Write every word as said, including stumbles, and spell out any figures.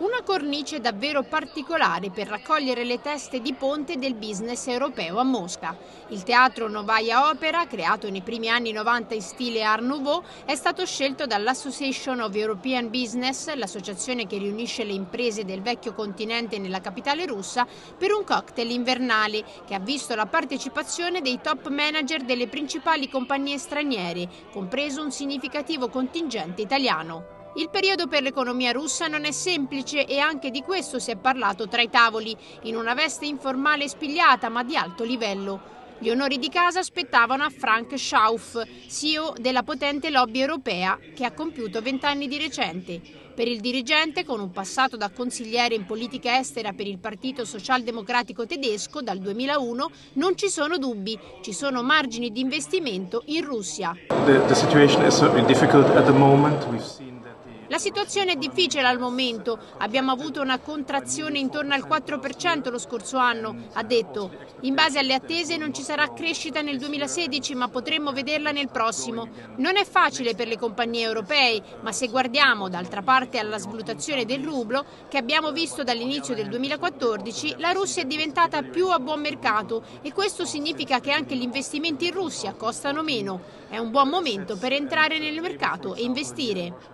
Una cornice davvero particolare per raccogliere le teste di ponte del business europeo a Mosca. Il teatro Novaya Opera, creato nei primi anni novanta in stile Art Nouveau, è stato scelto dall'Association of European Business, l'associazione che riunisce le imprese del vecchio continente nella capitale russa, per un cocktail invernale che ha visto la partecipazione dei top manager delle principali compagnie straniere, compreso un significativo contingente italiano. Il periodo per l'economia russa non è semplice e anche di questo si è parlato tra i tavoli, in una veste informale e spigliata ma di alto livello. Gli onori di casa spettavano a Frank Schauf, C E O della potente lobby europea, che ha compiuto vent'anni di recente. Per il dirigente, con un passato da consigliere in politica estera per il Partito Socialdemocratico tedesco dal duemilauno, non ci sono dubbi, ci sono margini di investimento in Russia. The, the situation is certainly difficult at the moment. We've seen La situazione è difficile al momento, abbiamo avuto una contrazione intorno al quattro per cento lo scorso anno, ha detto. In base alle attese non ci sarà crescita nel duemilasedici, ma potremmo vederla nel prossimo. Non è facile per le compagnie europee, ma se guardiamo d'altra parte alla svalutazione del rublo, che abbiamo visto dall'inizio del duemilaquattordici, la Russia è diventata più a buon mercato e questo significa che anche gli investimenti in Russia costano meno. È un buon momento per entrare nel mercato e investire.